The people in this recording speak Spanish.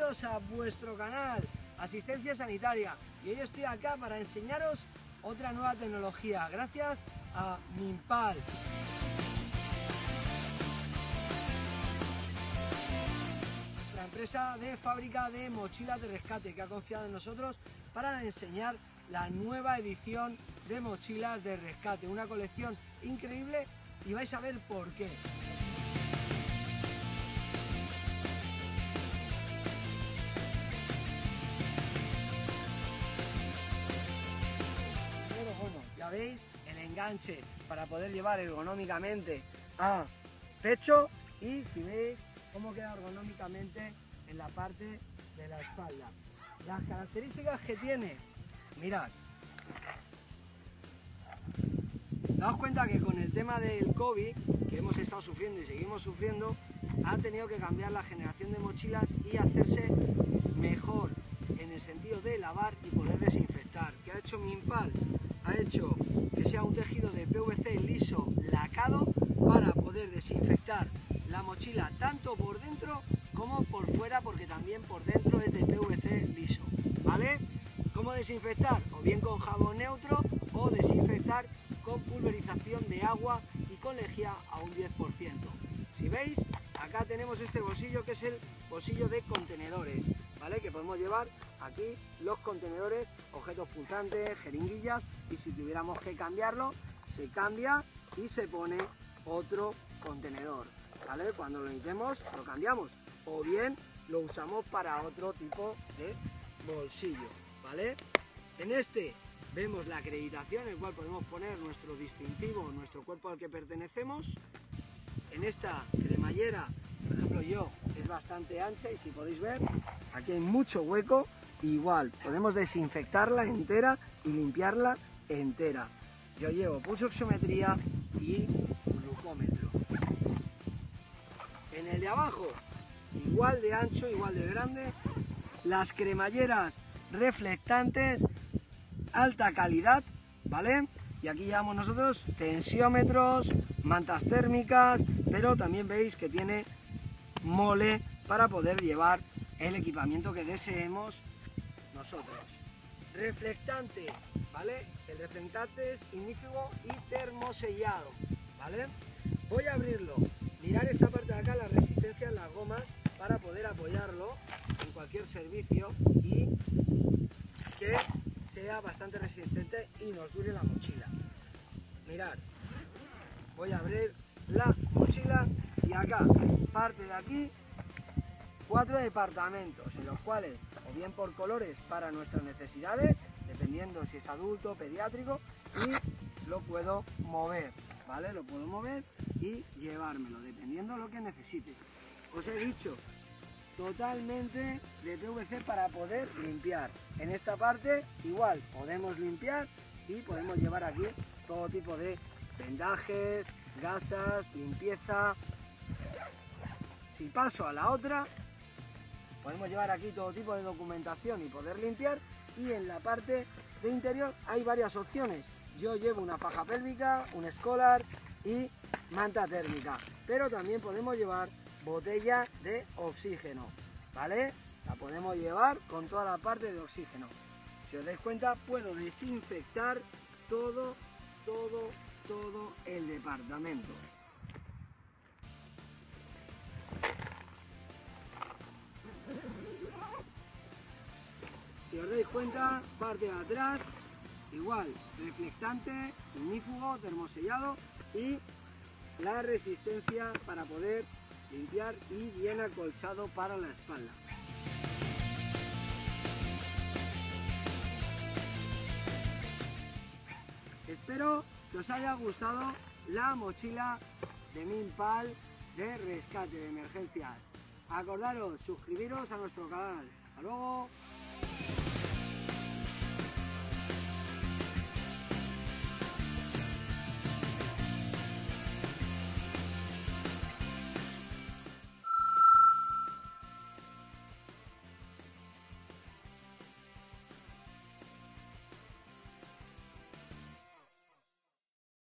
bienvenidos a vuestro canal Asistencia Sanitaria, y hoy estoy acá para enseñaros otra nueva tecnología gracias a Minpal. Nuestra empresa de fábrica de mochilas de rescate que ha confiado en nosotros para enseñar la nueva edición de mochilas de rescate, una colección increíble y vais a ver por qué. Ya veis el enganche para poder llevar ergonómicamente a pecho, y si veis cómo queda ergonómicamente en la parte de la espalda. Las características que tiene, mirad, daos cuenta que con el tema del COVID que hemos estado sufriendo y seguimos sufriendo, ha tenido que cambiar la generación de mochilas y hacerse mejor en el sentido de lavar y poder desinfectar. ¿Qué ha hecho Minpal? Ha hecho que sea un tejido de PVC liso lacado para poder desinfectar la mochila tanto por dentro como por fuera, porque también por dentro es de PVC liso, ¿vale? ¿Cómo desinfectar? O bien con jabón neutro o desinfectar con pulverización de agua y con lejía a un 10%. Si veis, acá tenemos este bolsillo que es el bolsillo de contenedores, ¿vale? Que podemos llevar aquí los contenedores, objetos punzantes, jeringuillas, y si tuviéramos que cambiarlo, se cambia y se pone otro contenedor, ¿vale? Cuando lo necesitemos lo cambiamos, o bien lo usamos para otro tipo de bolsillo, ¿vale? En este vemos la acreditación, en el cual podemos poner nuestro distintivo, nuestro cuerpo al que pertenecemos. En esta cremallera, por ejemplo, yo, es bastante ancha, y si podéis ver, aquí hay mucho hueco. Igual podemos desinfectarla entera y limpiarla entera. Yo llevo pulsoxiometría y glucómetro. En el de abajo, igual de ancho, igual de grande, las cremalleras reflectantes, alta calidad, ¿vale? Y aquí llevamos nosotros tensiómetros, mantas térmicas, pero también veis que tiene mole para poder llevar el equipamiento que deseemos nosotros. Reflectante, ¿vale? El reflectante es ignífugo y termosellado, ¿vale? Voy a abrirlo. Mirar esta parte de acá, la resistencia en las gomas, para poder apoyarlo en cualquier servicio y que sea bastante resistente y nos dure la mochila. Mirad, voy a abrir la mochila y acá, parte de aquí, 4 departamentos, en los cuales, o bien por colores para nuestras necesidades, dependiendo si es adulto o pediátrico, y lo puedo mover, ¿vale? Lo puedo mover y llevármelo, dependiendo de lo que necesite. Os he dicho, totalmente de PVC para poder limpiar. En esta parte, igual, podemos limpiar y podemos llevar aquí todo tipo de vendajes, gasas, limpieza. Si paso a la otra, podemos llevar aquí todo tipo de documentación y poder limpiar, y en la parte de interior hay varias opciones. Yo llevo una faja pélvica, un Scholar y manta térmica, pero también podemos llevar botella de oxígeno, ¿vale? La podemos llevar con toda la parte de oxígeno. Si os dais cuenta, puedo desinfectar todo el departamento. Si os dais cuenta, parte de atrás, igual, reflectante, ignífugo, termosellado, y la resistencia para poder limpiar y bien acolchado para la espalda. Espero que os haya gustado la mochila de Minpal de rescate de emergencias. Acordaros, suscribiros a nuestro canal. ¡Hasta luego!